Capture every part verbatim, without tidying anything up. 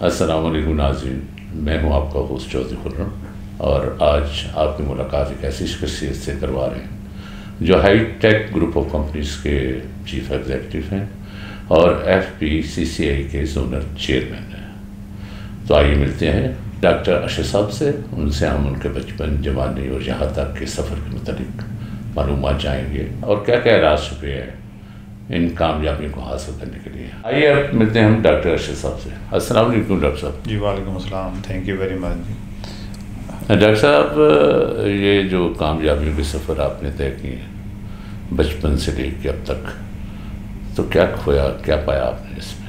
अस्सलाम वालेकुम नाज़रीन, मैं हूं आपका होस्ट चौधरी खुर्रम और आज आपकी मुलाकात एक ऐसी शख्सियत से करवा रहे हैं जो high tech group of companies के चीफ एग्जीक्यूटिव हैं और एफ पी सी सी आई के जोनल चेयरमैन हैं। तो आइए मिलते हैं डॉक्टर अरशद साहब से। उनसे हम उनके बचपन, जवानी और यहाँ तक के सफ़र के मुतालिक मालूमात जाएंगे और क्या क्या राज छुपे हैं इन कामयाबियों को हासिल करने के लिए। आइए अब मिलते हैं हम डॉक्टर अरशद साहब से। अस्सलाम वालेकुम डॉक्टर साहब। जी वालेकुम अस्सलाम, थैंक यू वेरी मच जी। डॉक्टर साहब, ये जो कामयाबियों के सफ़र आपने तय किए हैं बचपन से लेकर अब तक, तो क्या खोया, क्या पाया आपने इसमें?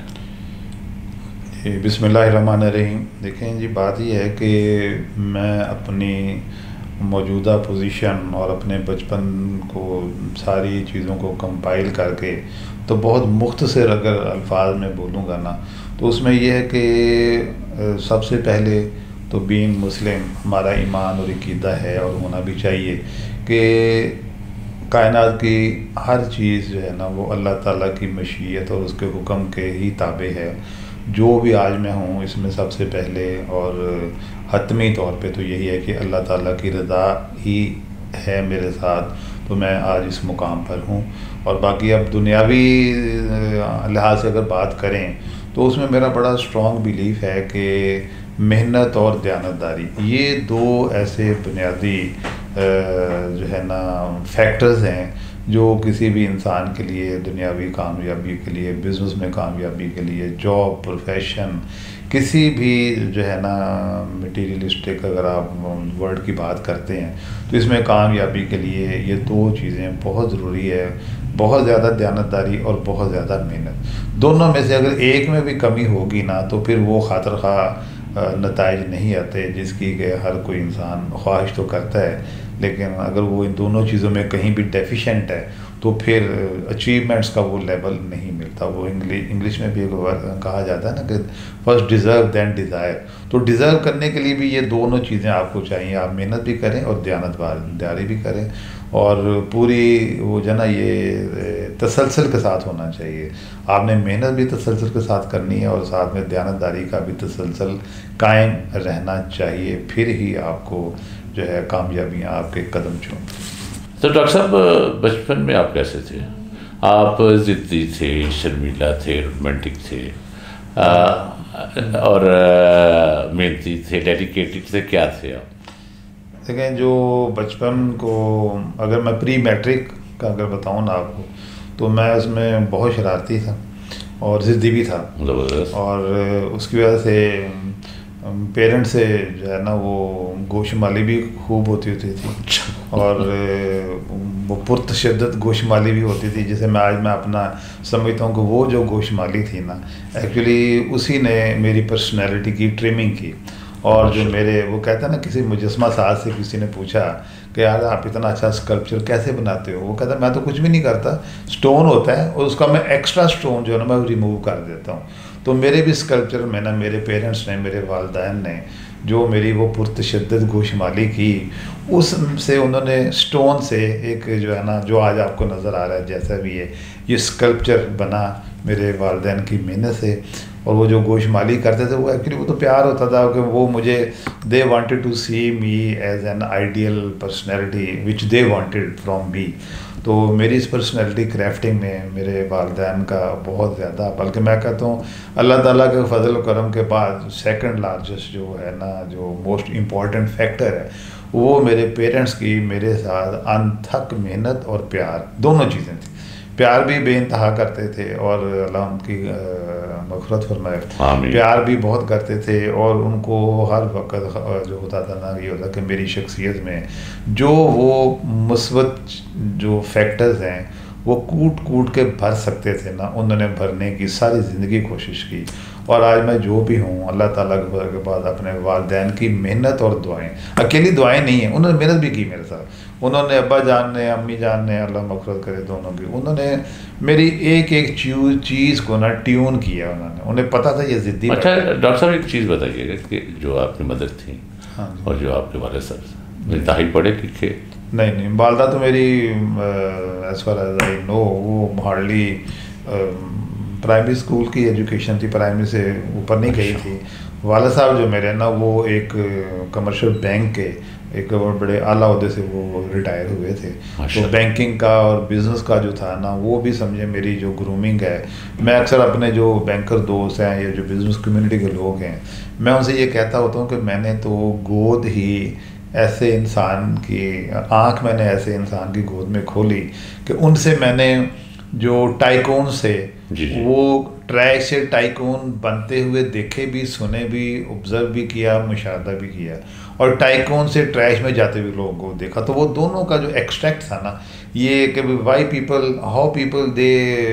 जी बिस्मिल्लाहिर्रहमानिर्रहीम। देखें जी, बात यह है कि मैं अपनी मौजूदा पोजीशन और अपने बचपन को सारी चीज़ों को कंपाइल करके तो बहुत मुख्तसर अगर अल्फाज में बोलूँगा ना, तो उसमें यह है कि सबसे पहले तो बीइंग मुस्लिम हमारा ईमान और अक़ीदा है और होना भी चाहिए कि कायनात की हर चीज़ जो है ना वो अल्लाह ताला की मशीयत और उसके हुक्म के ही ताबे है। जो भी आज मैं हूँ इसमें सबसे पहले और हतमी तौर पे तो यही है कि अल्लाह ताला की रज़ा ही है मेरे साथ, तो मैं आज इस मुकाम पर हूँ। और बाकी अब दुनियावी लिहाज से अगर बात करें तो उसमें मेरा बड़ा स्ट्रॉन्ग बिलीफ है कि मेहनत और दयानतदारी ये दो ऐसे बुनियादी जो है ना फैक्टर्स हैं जो किसी भी इंसान के लिए दुनियावी कामयाबी के लिए, बिज़नेस में कामयाबी के लिए, जॉब, प्रोफेशन, किसी भी जो है ना मटीरियलिस्टिक अगर आप वर्ड की बात करते हैं तो इसमें कामयाबी के लिए ये दो चीज़ें बहुत ज़रूरी है। बहुत ज़्यादा दयानतदारी और बहुत ज़्यादा मेहनत। दोनों में से अगर एक में भी कमी होगी ना तो फिर वो खातर खा नताइज नहीं आते जिसकी कि हर कोई इंसान ख्वाहिश तो करता है, लेकिन अगर वो इन दोनों चीज़ों में कहीं भी डेफिशिएंट है तो फिर अचीवमेंट्स का वो लेवल नहीं मिलता। वो इंग्लिश इंग्लिश में भी एक वर्ड कहा जाता है ना कि फर्स्ट डिज़र्व दैन डिज़ायर। तो डिज़र्व करने के लिए भी ये दोनों चीज़ें आपको चाहिए, आप मेहनत भी करें और दयानतदारी भी करें और पूरी वो जो ना ये तसलसल के साथ होना चाहिए। आपने मेहनत भी तसलसल के साथ करनी है और साथ में दयानतदारी का भी तसलसल कायम रहना चाहिए, फिर ही आपको जो है कामयाबियाँ आपके कदम चूमती। तो डॉक्टर साहब, बचपन में आप कैसे थे? आप ज़िद्दी थे, शर्मीला थे, रोमांटिक थे आ, और मेहनती थे, डेडिकेटेड थे, क्या थे आप? देखें, जो बचपन को अगर मैं प्री मैट्रिक का अगर बताऊँ ना आपको, तो मैं उसमें बहुत शरारती था और ज़िद्दी भी था और उसकी वजह से पेरेंट्स से जो है ना वो गोशमाली भी खूब होती होती थी और वो पुरतशद्दद गोशमाली भी होती थी, जिसे मैं आज मैं अपना समझता हूँ कि वो जो गोशमाली थी ना एक्चुअली उसी ने मेरी पर्सनैलिटी की ट्रिमिंग की। और जो मेरे वो कहता है ना, किसी मुजस्मा साज से किसी ने पूछा कि यार आप इतना अच्छा स्कल्पचर कैसे बनाते हो, वो कहता मैं तो कुछ भी नहीं करता, स्टोन होता है और उसका मैं एक्स्ट्रा स्टोन जो है ना मैं रिमूव कर देता हूँ। तो मेरे भी स्कल्पचर में ना मेरे पेरेंट्स ने, मेरे वालिदैन ने जो मेरी वो पुरतशद्दद गोशमाली की, उससे उन्होंने स्टोन से एक जो है ना जो आज आपको नज़र आ रहा है जैसा भी है ये स्कल्पचर बना मेरे वालिदैन की मेहनत से। और वो जो गोशमाली करते थे वो एक्चुअली वो तो प्यार होता था कि वो मुझे they wanted to see me as an ideal personality which they wanted from me. तो मेरी इस पर्सनैलिटी क्राफ्टिंग में मेरे वालिदैन का बहुत ज़्यादा, बल्कि मैं कहता हूँ अल्लाह ताला के फजल करम के बाद सेकंड लार्जेस्ट जो है ना जो मोस्ट इम्पॉर्टेंट फैक्टर है वो मेरे पेरेंट्स की मेरे साथ अनथक मेहनत और प्यार, दोनों चीज़ें थी। प्यार भी बेइंतहा करते थे और अल्लाह उनकी मग़फ़िरत फरमाए, प्यार भी बहुत करते थे और उनको हर वक्त जो होता था ना ये होता कि मेरी शख्सियत में जो वो मुस्बत जो फैक्टर्स हैं वो कूट कूट के भर सकते थे ना, उन्होंने भरने की सारी ज़िंदगी कोशिश की। और आज मैं जो भी हूँ अल्लाह ताला के बाद अपने वालिदैन की मेहनत और दुआएं, अकेली दुआएं नहीं हैं, उन्होंने मेहनत भी की मेरे साथ। उन्होंने अब्बा जान ने, अम्मी जान ने, अल्लाह मग़फ़िरत करे दोनों की, उन्होंने मेरी एक एक चीज़ को ना ट्यून किया। उन्होंने उन्हें पता था ये ज़िद्दी। अच्छा डॉक्टर साहब, एक चीज़ बताइएगा कि जो आपकी मदर थी हाँ और जो आपके वाले साहब इंतहाई पढ़े लिखे? नहीं नहीं, वालदा तो मेरी as far as I know वो हार्डली प्राइमरी स्कूल की एजुकेशन थी, प्राइमरी से ऊपर नहीं गई थी। वाला साहब जो मेरे ना वो एक कमर्शियल बैंक के एक बड़े आला ओहदे से वो रिटायर हुए थे। तो बैंकिंग का और बिज़नेस का जो था ना वो भी समझे मेरी जो ग्रूमिंग है, मैं अक्सर अपने जो बैंकर दोस्त हैं या जो बिज़नेस कम्युनिटी के लोग हैं मैं उनसे ये कहता होता हूँ कि मैंने तो गोद ही ऐसे इंसान की आँख मैंने ऐसे इंसान की गोद में खोली कि उनसे मैंने जो टाइकून से जी जी। वो ट्रैक से टाइकून बनते हुए देखे भी, सुने भी, ऑब्जर्व भी किया, मुशाहदा भी किया, और टाइकून से ट्रैश में जाते हुए लोगों को देखा। तो वो दोनों का जो एक्सट्रैक्ट था ना ये कि why people how people they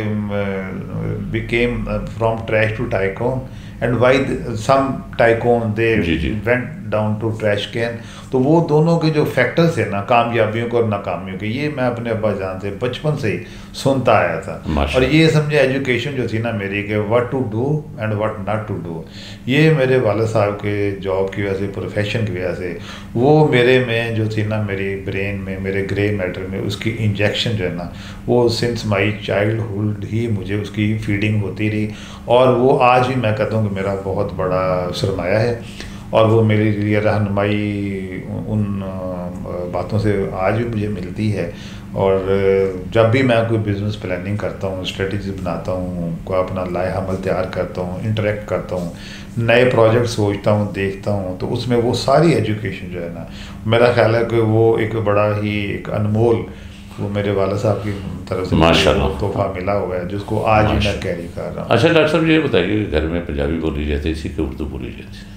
became from trash to tycoon and why some tycoon they went down to trash can. तो वो दोनों के जो फैक्टर्स है ना कामयाबियों के और नाकामियों के, ये मैं अपने अब्बा जान से बचपन से ही सुनता आया था। और ये समझे एजुकेशन जो थी ना मेरी कि what to do and what not to do, ये मेरे वाले साहब के जॉब की वजह से, प्रोफेशन की वजह से वो मेरे में जो थी ना मेरी ब्रेन में, मेरे ग्रे मैटर में उसकी इंजेक्शन जो है ना वो सिंस माई चाइल्डहुड ही मुझे उसकी फीडिंग होती रही। और वो आज भी मैं कहता हूँ कि मेरा बहुत बड़ा सरमाया है और वो मेरे लिए रहनुमाई उन बातों से आज भी मुझे मिलती है। और जब भी मैं कोई बिज़नेस प्लानिंग करता हूँ, स्ट्रेटजी बनाता हूँ, कोई अपना लाया अमल तैयार करता हूँ, इंटरेक्ट करता हूँ, नए प्रोजेक्ट सोचता हूँ, देखता हूँ, तो उसमें वो सारी एजुकेशन जो है ना मेरा ख्याल है कि वो एक बड़ा ही एक अनमोल वो मेरे वाला साहब की तरफ से माशाल्लाह तोहफा मिला हुआ है जिसको आज ही मैं कैरी कर रहा हूँ। अच्छा डॉक्टर साहब ये बताइए घर में पंजाबी बोली जाती थी कि उर्दू बोली जाती थी?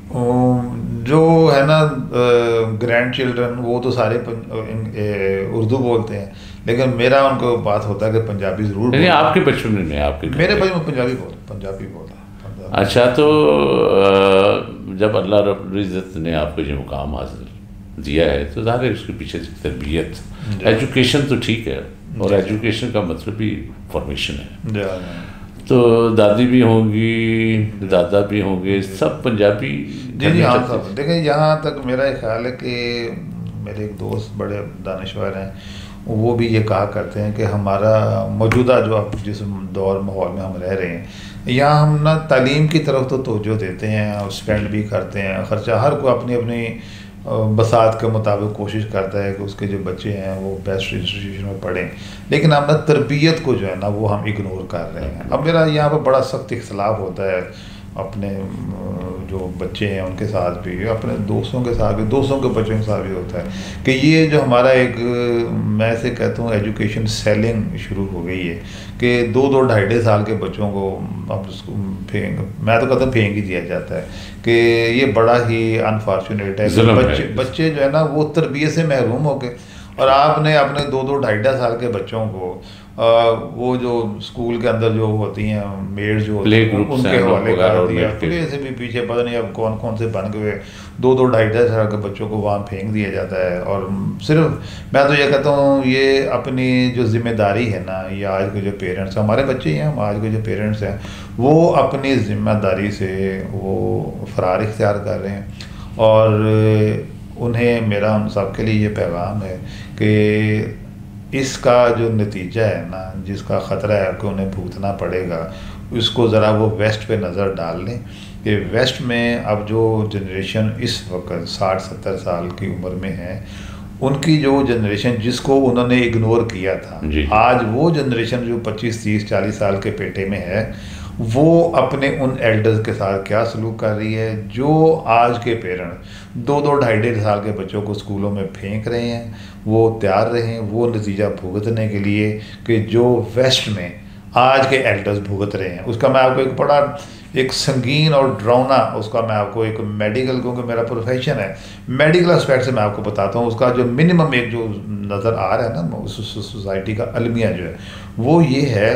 जो है ना ग्रैंड चिल्ड्रन वो तो सारे उर्दू बोलते हैं, लेकिन मेरा उनको बात होता है कि पंजाबी ज़रूर। नहीं आपके बचपन में नहीं, आपके मेरे बचपन में पंजाबी बोल पंजाबी बोला। अच्छा तो जब अल्लाह रब्बुल इज़्ज़त ने आपको ये मुकाम हासिल दिया है तो ज़ाहिर है उसके पीछे तरबियत, एजुकेशन तो ठीक है, और एजुकेशन का मतलब भी फॉर्मेशन है। तो दादी भी होंगी, दादा भी होंगे, सब पंजाबी? जी जी हाँ सब। देखिए यहाँ तक मेरा ख्याल है कि मेरे एक दोस्त बड़े दानिश्वर हैं, वो भी ये कहा करते हैं कि हमारा मौजूदा जो अब जिस दौर माहौल में हम रह रहे हैं यहाँ हम ना तालीम की तरफ तो तवज्जो देते हैं और स्पेंड भी करते हैं खर्चा, हर कोई अपनी अपनी बसात के मुताबिक कोशिश करता है कि उसके जो बच्चे हैं वो बेस्ट इंस्टीट्यूशन में पढ़ें, लेकिन हम ना तरबियत को जो है ना वो हम इग्नोर कर रहे हैं। अब मेरा यहाँ पर बड़ा सख्त इख्तलाफ होता है अपने जो बच्चे हैं उनके साथ भी, अपने दोस्तों के साथ भी, दोस्तों के बच्चों के साथ भी होता है कि ये जो हमारा एक मैं से कहता हूँ एजुकेशन सेलिंग शुरू हो गई है कि दो दो ढाई ढाई साल के बच्चों को अब फेंक, मैं तो कहता हूँ फेंक ही दिया जाता है कि ये बड़ा ही अनफॉर्चुनेट है। बच्चे बच्चे जो है ना वो तरबियत से महरूम हो गए और आपने अपने दो दो ढाई ढाई साल के बच्चों को आ, वो जो स्कूल के अंदर जो होती हैं मेड जो होती हैं उनके हवाले कर दिया, प्ले से भी पीछे पता नहीं अब कौन कौन से बन गए, दो दो ढाई ढाई साल के बच्चों को वहाँ फेंक दिया जाता है। और सिर्फ मैं तो ये कहता हूँ ये अपनी जो जिम्मेदारी है ना, ये आज के जो पेरेंट्स हमारे बच्चे हैं, हम आज के जो पेरेंट्स हैं वो अपनी जिम्मेदारी से वो फरार इख्तियार कर रहे हैं। और उन्हें मेरा उन सब के लिए ये पैगाम है कि इसका जो नतीजा है ना, जिसका ख़तरा है कि उन्हें भुगतना पड़ेगा, उसको ज़रा वो वेस्ट पे नज़र डाल लें कि वेस्ट में अब जो जनरेशन इस वक्त साठ सत्तर साल की उम्र में है, उनकी जो जनरेशन जिसको उन्होंने इग्नोर किया था, आज वो जनरेशन जो पच्चीस तीस चालीस साल के पेटे में है वो अपने उन एल्डर्स के साथ क्या सलूक कर रही है। जो आज के पेरेंट्स दो दो ढाई ढाई साल के बच्चों को स्कूलों में फेंक रहे हैं वो तैयार रहें वो नतीजा भुगतने के लिए कि जो वेस्ट में आज के एल्डर्स भुगत रहे हैं। उसका मैं आपको एक बड़ा एक संगीन और ड्राउना उसका मैं आपको एक मेडिकल, क्योंकि मेरा प्रोफेशन है, मेडिकल एस्पेक्ट से मैं आपको बताता हूँ उसका जो मिनिमम एक जो नज़र आ रहा है ना सोसाइटी का अलमिया जो है वो ये है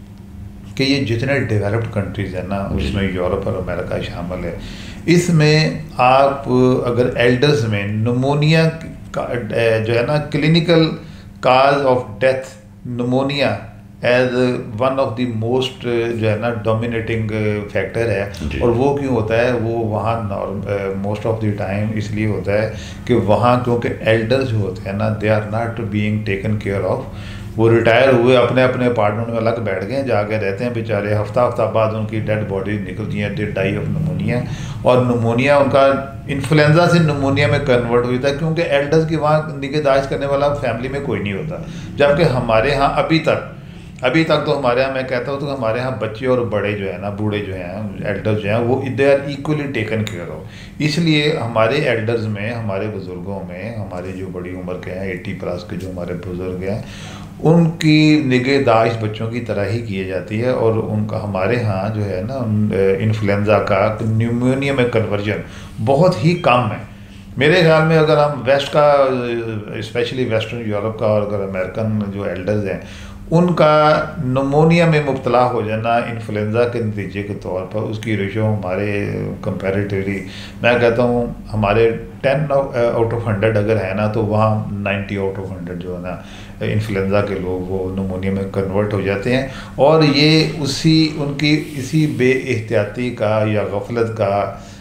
कि ये जितने डेवलप्ड कंट्रीज़ हैं ना उसमें यूरोप और अमेरिका शामिल है, इसमें आप अगर एल्डर्स में निमोनिया का जो है ना clinical cause of death pneumonia as one of the most जो है ना डोमिनेटिंग फैक्टर है। और वो क्यों होता है, वो वहाँ मोस्ट ऑफ द टाइम इसलिए होता है कि वहाँ क्योंकि एल्डर्स जो होते हैं ना they are not being taken care of वो रिटायर हुए, अपने अपने अपार्टमेंट में अलग बैठ गए, जाके रहते हैं बेचारे। हफ्ता हफ्ता बाद उनकी डेड बॉडी निकलती है, डेड डाई ऑफ नमोनिया। और नमोनिया उनका इन्फ्लुएंजा से नमोनिया में कन्वर्ट हुआ था, क्योंकि एल्डर्स की वहाँ निगहदाश्त करने वाला फैमिली में कोई नहीं होता। जबकि हमारे यहाँ अभी तक अभी तक तो हमारे यहाँ मैं कहता हूँ तो हमारे यहाँ बच्चे और बड़े जो है ना, बूढ़े जो हैं, एल्डर्स जो हैं, वो they are equally taken care of. इसलिए हमारे एल्डर्स में, हमारे बुज़ुर्गों में, हमारे जो बड़ी उम्र के हैं, एट्टी प्लस के जो हमारे बुज़ुर्ग हैं, उनकी निगहदाश्त बच्चों की तरह ही की जाती है। और उनका हमारे यहाँ जो है ना इन्फ्लुएंजा का न्यूमोनिया में कन्वर्जन बहुत ही कम है। मेरे ख्याल में अगर हम वेस्ट का, स्पेशली वेस्टर्न यूरोप का, और अगर अमेरिकन जो एल्डर्स हैं उनका नमोनिया में मुब्तला हो जाना इन्फ्लुएंजा के नतीजे के तौर पर, उसकी रेशो हमारे कंपैरेटिवली मैं कहता हूँ हमारे टेन आउट ऑफ हंड्रेड अगर है ना, तो वहाँ नाइन्टी आउट ऑफ हंड्रेड जो है ना इन्फ्लुएंजा के लोग वो नमोनिया में कन्वर्ट हो जाते हैं। और ये उसी उनकी इसी बेएहतियाती का या गफलत का,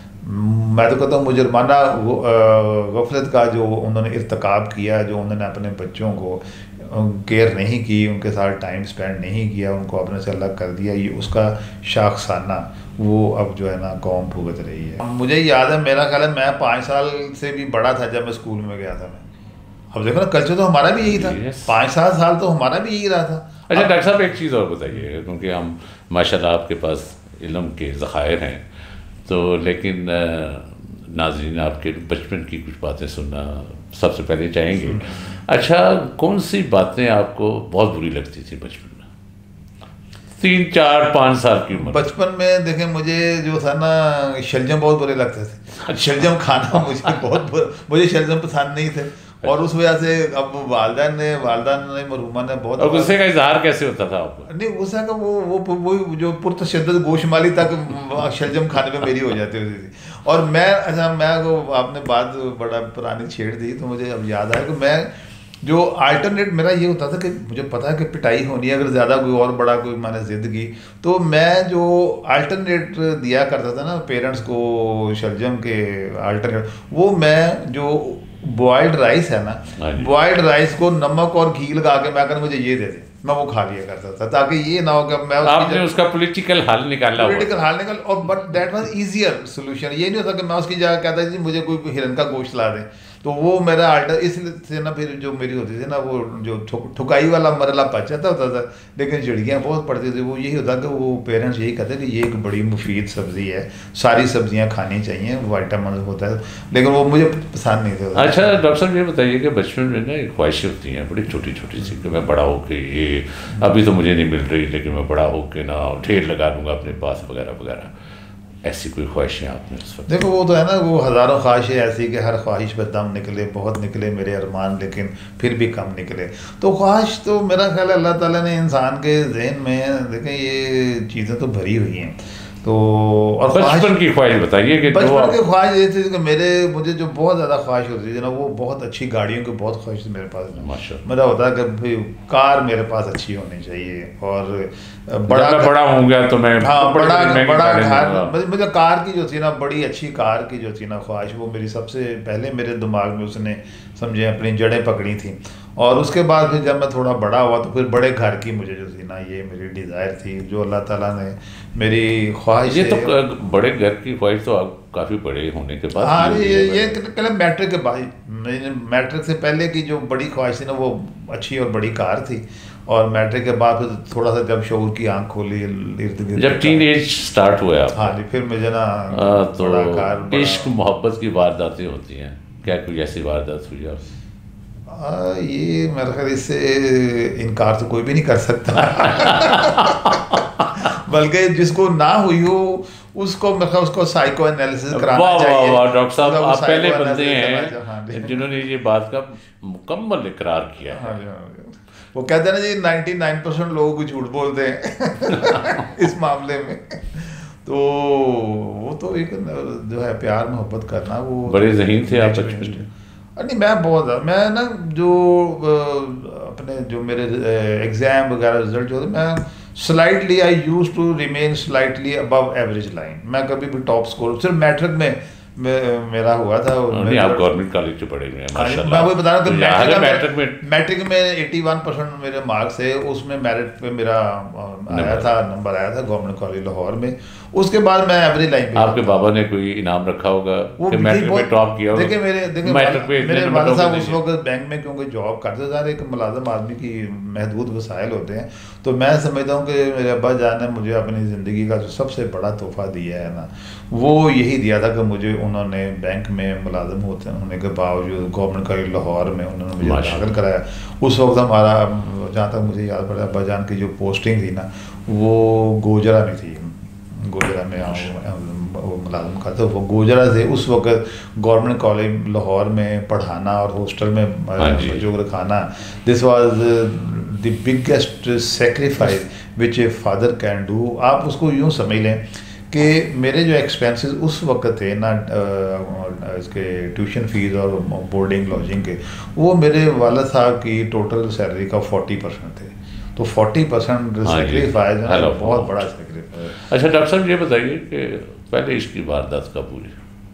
मैं तो कहता हूँ मुजरमाना गफलत का जो उन्होंने इर्तकाब किया, जो उन्होंने अपने बच्चों को केयर नहीं की, उनके साथ टाइम स्पेंड नहीं किया, उनको अपने से अलग कर दिया, ये उसका शाखसाना वो अब जो है ना कौम भुगत रही है। मुझे याद है, मेरा ख्याल है मैं पाँच साल से भी बड़ा था जब मैं स्कूल में गया था। मैं अब देखो ना, कल्चर तो हमारा भी यही था। yes. पाँच सात साल तो हमारा भी यही रहा था। अच्छा डॉक्टर साहब, एक चीज़ और बताइए, क्योंकि हम माशाल्लाह आपके पास इल्म के ज़खायर हैं, तो लेकिन नाज़रीन आपके बचपन की कुछ बातें सुनना सबसे पहले चाहेंगे। अच्छा, कौन सी बातें आपको बहुत बुरी लगती थी बचपन में, तीन चार पाँच साल की उम्र? बचपन में देखें, मुझे जो था ना शलजम बहुत बुरे लगते थे। शलजम खाना मुझे बहुत मुझे शलजम पसंद नहीं थे, और उस वजह से अब वालदा ने वालदा ने मरहुमा ने बहुत। और गुस्से का इजहार कैसे होता था आपको? नहीं, गुस्सा का वो वो वो जो पुरतशद्दद गोशमाली तक शलजम खाने में मेरी हो जाती होती थी। और मैं, अच्छा मैं को आपने बात बड़ा पुरानी छेड़ दी तो मुझे अब याद आया कि मैं जो अल्टरनेट मेरा ये होता था कि मुझे पता है कि पिटाई होनी है, अगर ज़्यादा कोई और बड़ा कोई मैंने ज़िद की, तो मैं जो अल्टरनेट दिया करता था ना पेरेंट्स को शलजम के अल्टरनेट, वो मैं जो बॉयल्ड राइस है ना, बॉयल्ड राइस को नमक और घी लगा के मैं मुझे ये दे दे, मैं वो खा लिया करता था, ताकि ये ना हो कि मैं आपने उसका पॉलिटिकल हल निकाला पॉलिटिकल हल निकाल और but that was easier solution. ये नहीं होता कि मैं उसकी जगह कहता जी मुझे कोई हिरन का गोश्त ला दें, तो वो मेरा आल्टर इसलिए ना फिर जो मेरी होती थी ना वो जो ठुकाई वाला मरला पच जाता होता था, लेकिन जड़ियाँ बहुत पड़ती थी। वो यही होता कि वो पेरेंट्स यही कहते कि ये एक बड़ी मुफीद सब्ज़ी है, सारी सब्जियाँ खानी चाहिए, वाइटामिन होता है, लेकिन वो मुझे पसंद नहीं था। अच्छा डॉक्टर साहब, ये बताइए कि बचपन में ना एक ख्वाहिशें होती हैं बड़ी छोटी छोटी सी, कि मैं बड़ा होके ये अभी तो मुझे नहीं मिल रही, लेकिन मैं बड़ा होके ना ढेर लगा दूंगा अपने पास वगैरह वगैरह, ऐसी कोई ख्वाहिशें आपने उस वक्त? देखो वो तो है ना, वो हज़ारों ख्वाहिशें ऐसी कि हर ख्वाहिश पर दम निकले, बहुत निकले मेरे अरमान, लेकिन फिर भी कम निकले। तो ख्वाहिश तो मेरा ख्याल है अल्लाह ताला ने इंसान के जहन में, देखें ये चीज़ें तो भरी हुई हैं। तो और बचपन की ख्वाहिश बताइए कि बचपन की ख्वाहिश ये थी कि मेरे मुझे जो बहुत ज़्यादा ख्वाहिश होती थी ना, वो बहुत अच्छी गाड़ियों की बहुत ख्वाहिश थी मेरे पास। माशाअल्लाह, मेरा होता है कि कार मेरे पास अच्छी होनी चाहिए, और बड़ा बड़ा होऊंगा तो मैं हाँ बड़ा बड़ा कार, मुझे कार की जो थी ना, बड़ी अच्छी कार की जो थी ना ख्वाहिश, वो मेरी सबसे पहले मेरे दिमाग में उसने समझे अपनी जड़ें पकड़ी थी। और उसके बाद फिर जब मैं थोड़ा बड़ा हुआ तो फिर बड़े घर की मुझे जो थी ना, ये मेरी डिज़ायर थी, जो अल्लाह ताला ने मेरी ख्वाहिश। ये तो बड़े घर की ख्वाहिश तो आप काफ़ी बड़े होने के बाद? हाँ, ये ये कहले मैट्रिक के बाद, मैट्रिक से पहले की जो बड़ी ख्वाहिश थी ना, वो अच्छी और बड़ी कार थी, और मैट्रिक के बाद फिर थोड़ा सा जब शऊर की आंख खोली, इर्द गिर्द जब टीन एज स्टार्ट हुआ, हाँ जी, फिर मुझे ना तो इश्क मोहब्बत की वारदातें होती हैं, क्या कोई ऐसी वारदात हुई आपसे? आ, ये मेरे ख्याल इससे इनकार तो कोई भी नहीं कर सकता बल्कि जिसको ना हुई हो उसको मेरे ख्याल उसको साइको एनालिसिस कराना चाहिए। वाह वाह डॉक्टर साहब, आप पहले बंदे हैं जिन्होंने ये बात का मुकम्मल इकरार किया है। वो कहते हैं ना जी निन्यानवे परसेंट लोग को झूठ बोलते हैं इस मामले में। तो वो तो एक जो है प्यार मोहब्बत करना, वो बड़े ज़हीन थे आप बचपन में? नहीं, मैं बहुत मैं ना जो अपने जो मेरे एग्ज़ाम वगैरह रिजल्ट जो थे, मैं slightly I used to remain slightly above average line, मैं कभी भी टॉप स्कोर, सिर्फ मैट्रिक में मेरा हुआ था। नहीं, आप गवर्नमेंट कॉलेज से पढ़े हुए हैं माशाल्लाह। मैं वही बता रहा हूँ कि मैट्रिक में मैट्रिक में इक्यासी परसेंट मेरे मार्क्स थे, उसमें मेरिट पे मेरा आया था, नंबर आया था गवर्नमेंट कॉलेज लाहौर में। उसके बाद मैं एवरेज लाइन पे। आपके बाबा ने कोई इनाम रखा होगा कि मैट्रिक में टॉप किया होगा? देखिए मेरे देखिए मेरे वाला साहब उस वक्त बैंक में क्योंकि जॉब करते थे, एक मुलाजिम आदमी की महदूद वसाइल होते हैं, तो मैं समझता हूँ कि मेरे अब्बा जान ने मुझे अपनी ज़िंदगी का जो सबसे बड़ा तोहफा दिया है ना, वो यही दिया था कि मुझे उन्होंने बैंक में मुलाजिम होते होने के बावजूद गवर्नमेंट कॉलेज लाहौर में उन्होंने मुझे दाखिल कराया। उस वक्त हमारा, जहाँ तक मुझे याद पड़ा, अब्बा जान की जो पोस्टिंग थी ना वो गोजरा में थी, गोजरा में वो मुलाजिम का, तो वो गोजरा से उस वक्त गवर्नमेंट कॉलेज लाहौर में पढ़ाना और हॉस्टल में बच्चों को रखाना, this was the biggest sacrifice which a father can do. आप उसको यूँ समझ लें कि मेरे जो एक्सपेंसेस उस वक्त थे ना, इसके ट्यूशन फीस और बोर्डिंग लॉजिंग के, वो मेरे वाला साहब की टोटल सैलरी का फोर्टी परसेंट थे। तो फोर्टी परसेंट सेक्रीफाइस है, बहुत बड़ा सेक्रीफाइस। अच्छा डॉक्टर साहब ये बताइए कि पहले इसकी वारदात कब हुई,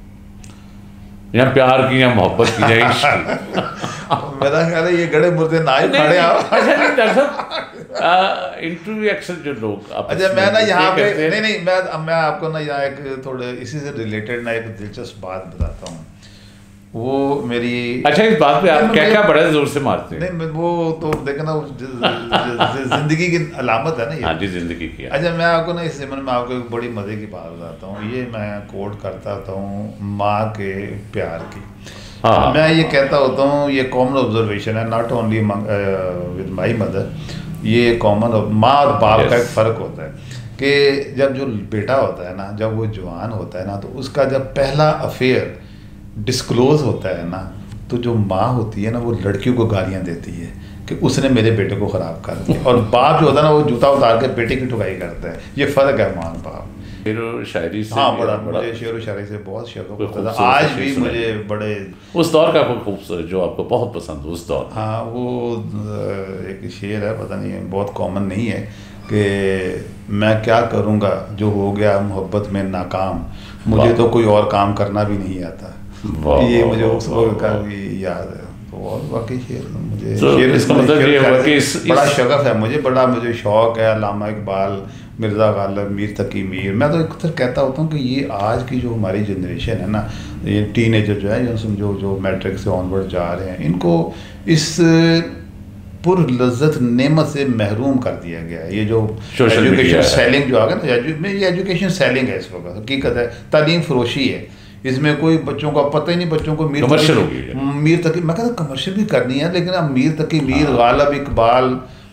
या प्यार की या मोहब्बत की या इश्क? मेरा ख्याल है ये गड़े मुर्दे ना ही खड़े आप। अच्छा नहीं डॉक्टर साहब, इंटरव्यू अक्सर जो लोग, अच्छा मैं ना यहाँ पे नहीं नहीं मैं मैं आपको ना यहाँ एक थोड़े इसी से रिलेटेड ना एक दिलचस्प बात बताता हूँ। वो मेरी, अच्छा इस बात पे आप क्या क्या बड़ा जोर से मारते हैं? नहीं वो तो देखे ना जिंदगी की अलामत है ना ये। हाँ जी जिंदगी की। अच्छा मैं आपको ना इस ज़माने में आपको एक बड़ी मज़े की बात बताता हूँ। ये मैं कोट करता होता हूँ माँ के प्यार की। हाँ मैं ये कहता होता हूँ, ये कॉमन ऑब्जर्वेशन है, not only with my mother, ये कॉमन माँ और बाप का एक फ़र्क होता है कि जब जो बेटा होता है ना, जब वो जवान होता है ना, तो उसका जब पहला अफेयर डिस्क्लोज होता है ना, तो जो माँ होती है ना वो लड़कियों को गालियाँ देती है कि उसने मेरे बेटे को ख़राब कर दिया, और बाप जो होता है ना वो जूता उतार के बेटे की ठुकाई करता है। ये फ़र्क है माँ बाप। शेर व शायरी से, हाँ बड़ा मुझे शेर व शायरी से बहुत शौक होता था, आज भी मुझे बड़े। उस दौर का कोई खूबसूरत जो आपको बहुत पसंद हो उस दौर? हाँ वो एक शेर है, पता नहीं बहुत कॉमन नहीं है, कि मैं क्या करूँगा जो हो गया मोहब्बत में नाकाम, मुझे तो कोई और काम करना भी नहीं आता। ये मुझे उस वक्त का भी याद है। तो और बाकी शेर मुझे तो शेर इसका मतलब ये हुआ कि इस, बड़ा शगफ है मुझे, बड़ा मुझे शौक़ है अल्लामा इकबाल, मिर्ज़ा गालिब, मीर तकी मीर। मैं तो अक्सर कहता होता हूँ कि ये आज की जो हमारी जनरेशन है ना, ये टीनेजर जो है, जो समझो जो मैट्रिक से ऑनवर्ड जा रहे हैं, इनको इस पुर लज्जत नेमत से महरूम कर दिया गया है। ये जो एजुकेशन सेलिंग जो आ गया ना, ये एजुकेशन सेलिंग है इस वक्त, हकीकत है, तालीम फरोशी है, इसमें कोई बच्चों का पता ही नहीं, बच्चों को मीर कमर्शियल हो गई, मीर तकी, मैं कहता कमर्शियल भी करनी है, लेकिन अब मीर तकी मीर, गालिब, इकबाल,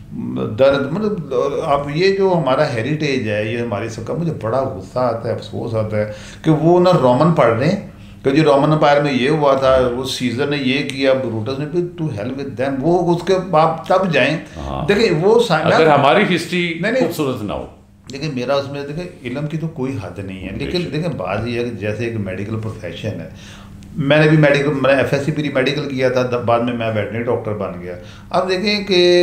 दर्द, मतलब अब ये जो हमारा हेरिटेज है, ये हमारी सबका, मुझे बड़ा गुस्सा आता है, अफसोस आता है कि वो ना रोमन पढ़ रहे हैं कि जी रोमन एम्पायर में ये हुआ था, वो सीजर ने ये किया, ब्रूटस ने, फिर टू हेल्प विद देम, वो उसके बाद तब जाएं। देखिए वो अगर हमारी हिस्ट्री खूबसूरत ना हो, लेकिन मेरा उसमें देखिए इल्म की तो कोई हद नहीं है, लेकिन देखिए बात ये है कि जैसे एक मेडिकल प्रोफेशन है, मैंने भी मेडिकल, मैंने F S C pre medical किया था, बाद में मैं वेटनरी डॉक्टर बन गया। अब देखें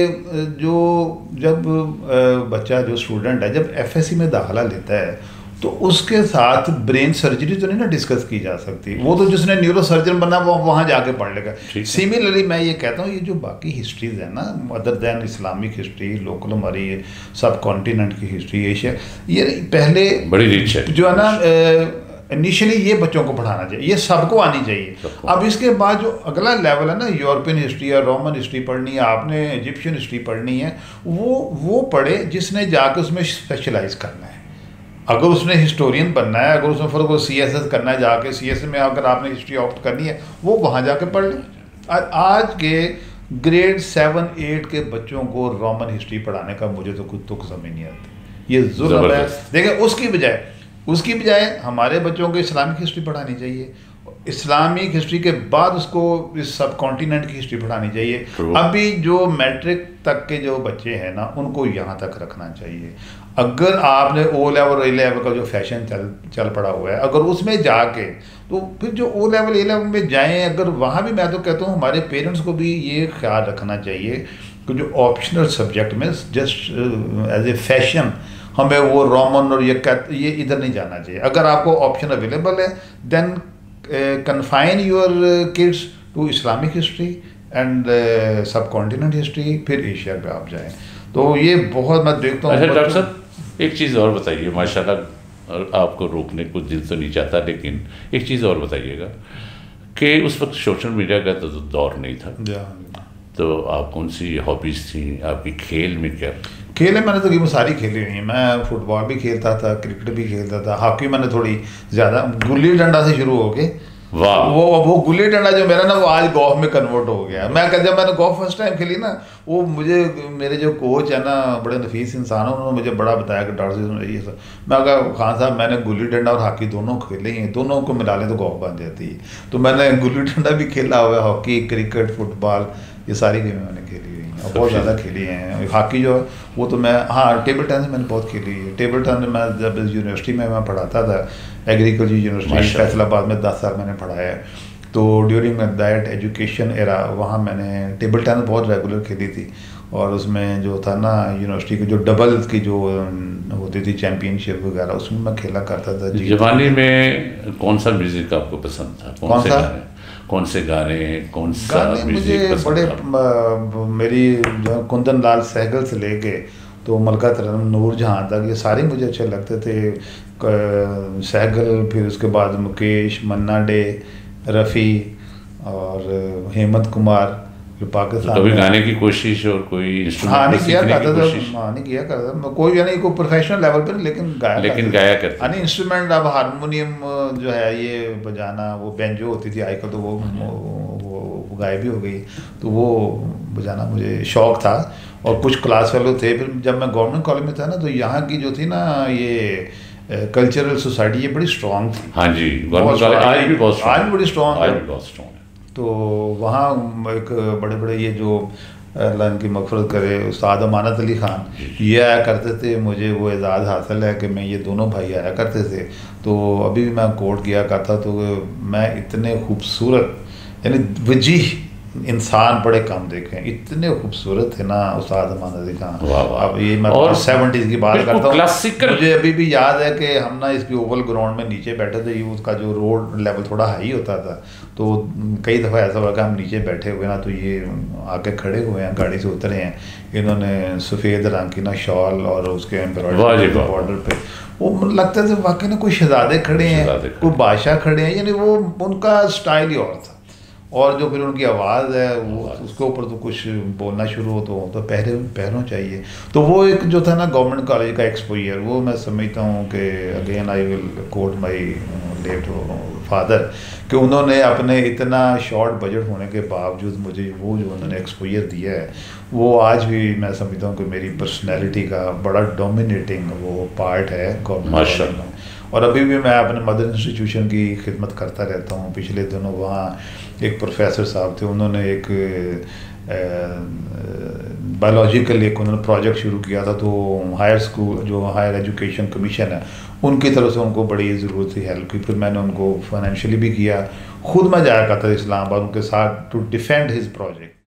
कि जो जब बच्चा जो स्टूडेंट है जब एफ एस सी में दाखिला लेता है तो उसके साथ ब्रेन सर्जरी तो नहीं ना डिस्कस की जा सकती, वो तो जिसने न्यूरो सर्जन बना वो वहाँ जाके पढ़ लेगा। सिमिलरली मैं ये कहता हूँ ये जो बाकी हिस्ट्रीज है ना, other than Islamic history, local हमारी सब कॉन्टिनेंट की हिस्ट्री, एशिया, ये पहले बड़ी रिच है जो है ना, इनिशियली ये बच्चों को पढ़ाना चाहिए, ये सबको आनी चाहिए। अब इसके बाद जो अगला लेवल है ना, यूरोपियन हिस्ट्री या रोमन हिस्ट्री पढ़नी है आपने, इजिप्शियन हिस्ट्री पढ़नी है, वो वो पढ़े जिसने जाकर उसमें स्पेशलाइज करना है। अगर उसने हिस्टोरियन बनना है, अगर उसमें फिर वो सी एस एस करना है, जाके सी एस एस में अगर आपने हिस्ट्री ऑप्ट करनी है वो वहाँ जाके पढ़ ले। आज के ग्रेड सेवन एट के बच्चों को रोमन हिस्ट्री पढ़ाने का मुझे तो कुछ तुक समझ नहीं आती, ये जुल्म है। देखिए उसकी बजाय उसकी बजाय हमारे बच्चों को इस्लामिक हिस्ट्री पढ़ानी चाहिए, इस्लामिक हिस्ट्री के बाद उसको इस सब कॉन्टिनेंट की हिस्ट्री पढ़ानी चाहिए। अभी जो मैट्रिक तक के जो बच्चे हैं ना उनको यहाँ तक रखना चाहिए। अगर आपने ओ लेवल ए लेवल का जो फैशन चल चल पड़ा हुआ है, अगर उसमें जाके तो फिर जो ओ लेवल ए लेवल में जाएं, अगर वहाँ भी मैं तो कहता हूँ हमारे पेरेंट्स को भी ये ख्याल रखना चाहिए कि जो ऑप्शनल सब्जेक्ट में जस्ट एज ए फैशन हमें वो रोमन और ये ये इधर नहीं जाना चाहिए। अगर आपको ऑप्शन अवेलेबल है then confine your kids to Islamic history and subcontinent history, फिर एशिया पे आप जाएं। तो ये बहुत मैं देखता हूँ। अच्छा डॉक्टर साहब एक चीज़ और बताइए, माशाल्लाह आपको रोकने को दिल तो नहीं चाहता, लेकिन एक चीज़ और बताइएगा कि उस वक्त सोशल मीडिया का तो दौर नहीं था, तो आप कौन सी हॉबीज़ थी आपकी? खेल में क्या खेल है? मैंने तो गेम सारी खेली हुई हैं। मैं फुटबॉल भी खेलता था, क्रिकेट भी खेलता था, हॉकी मैंने थोड़ी ज़्यादा, गुल्ली डंडा से शुरू होके वाह वो वो गुल्ली डंडा जो मेरा ना वो आज गोल्फ में कन्वर्ट हो गया। मैं जब मैंने गोल्फ फर्स्ट टाइम खेली ना, वो मुझे मेरे जो कोच है ना, बड़े नफीस इंसान है, उन्होंने मुझे बड़ा बताया कि डॉक्टर साहब ये सब। मैं कहा खान साहब मैंने गुल्ली डंडा और हॉकी दोनों खेले हैं, दोनों को मिला लें तो गोल्फ बन जाती है। तो मैंने गुल्ली डंडा भी खेला हुआ है, हॉकी, क्रिकेट, फुटबॉल, ये सारी गेमें मैंने खेली हुई हैं और बहुत ज़्यादा खेली हैं। हॉकी जो है वो तो मैं, हाँ टेबल टेनिस मैंने बहुत खेली है। टेबल टेनिस मैं जब यूनिवर्सिटी में मैं पढ़ाता था, एग्रीकल्चर यूनिवर्सिटी फैसलाबाद में दस साल मैंने पढ़ाया है। तो ड्यूरिंग दैट एजुकेशन एरा वहाँ मैंने टेबल टेनिस बहुत रेगुलर खेली थी। और उसमें जो था ना यूनिवर्सिटी की जो डबल्स की जो होती थी चैम्पियनशिप वगैरह, उसमें मैं खेला करता था। जवानी में कौन सा म्यूज़िक आपको पसंद था? कौन, कौन सा कौन से गाने, कौन सा मुझे बड़े आ, मेरी जो कुंदन लाल सहगल से लेके तो मलका तरन्नुम, नूर जहाँ तक, ये सारे मुझे अच्छे लगते थे। सहगल, फिर उसके बाद मुकेश, मन्ना डे, रफ़ी और हेमंत कुमार, जो पाकिस्तान। तो कभी गाने की कोशिश और कोई इंस्ट्रूमेंट? हाँ नहीं किया करता था, हाँ नहीं किया करता था कोई, यानी कोई प्रोफेशनल लेवल पर, लेकिन गाया लेकिन गाया करता। यानी इंस्ट्रूमेंट, अब हारमोनियम जो है ये बजाना, वो बेंजो होती थी आजकल तो वो वो गायब भी हो गई, तो वो बजाना मुझे शौक था। और कुछ क्लास फेलो थे। फिर जब मैं गवर्नमेंट कॉलेज में था ना, तो यहाँ की जो थी ना ये कल्चरल सोसाइटी, ये बड़ी स्ट्रॉन्ग थी। हाँ जी, गवर्नमेंट कॉलेज आज भी बहुत आज भी बड़ी स्ट्रॉन्ग आज भी बहुत स्ट्रॉन्ग है। तो वहाँ एक बड़े बड़े ये जो अल्लाह इनकी मग़फ़िरत करे, उस्ताद अमानत अली ख़ान, ये आया करते थे। मुझे वो एजाज़ हासिल है कि मैं, ये दोनों भाई आया करते थे। तो अभी भी मैं कोर्ट किया करता, तो मैं इतने खूबसूरत, यानी वजीह इंसान बड़े कम देखे, इतने खूबसूरत थे ना उस्ताद अमानत अली खान। अब ये मैं सेवेंटीज़ की बात करता हूँ, मुझे अभी भी याद है कि हम ना इसकी ओवल ग्राउंड में नीचे बैठे थे। ये उसका जो रोड लेवल थोड़ा हाई होता था, तो कई दफ़ा ऐसा हुआ कि हम नीचे बैठे हुए ना, तो ये आके खड़े हुए हैं, गाड़ी से उतरे हैं, इन्होंने सफ़ेद रंग की ना शॉल और उसके एम्ब्रॉयडरी बॉर्डर पे, वो लगता था वाकई ना कोई शहजादे खड़े हैं, कोई बादशाह खड़े हैं, यानी वो उनका स्टाइल ही और था। और जो फिर उनकी आवाज़ है वो, उसके ऊपर तो कुछ बोलना शुरू हो तो तो पहरे पहरों चाहिए। तो वो एक जो था ना गवर्नमेंट कॉलेज का एक्सपोजर, वो मैं समझता हूँ कि again I will quote my late father, कि उन्होंने अपने इतना शॉर्ट बजट होने के बावजूद मुझे वो जो उन्होंने एक्सपोजर दिया है, वो आज भी मैं समझता हूँ कि मेरी पर्सनैलिटी का बड़ा डोमिनेटिंग वो पार्ट है गवर्नमेंट कॉलेज में। और अभी भी मैं अपने मदर इंस्टीट्यूशन की खिदमत करता रहता हूँ। पिछले दिनों वहाँ एक प्रोफेसर साहब थे, उन्होंने एक बायोलॉजिकल एक उन्होंने प्रोजेक्ट शुरू किया था, तो हायर स्कूल जो हायर एजुकेशन कमीशन है उनकी तरफ से उनको बड़ी ज़रूरत थी हेल्प की। फिर मैंने उनको फाइनेंशियली भी किया, खुद मैं जाया करता था इस्लामाबाद उनके साथ टू डिफेंड हिज प्रोजेक्ट।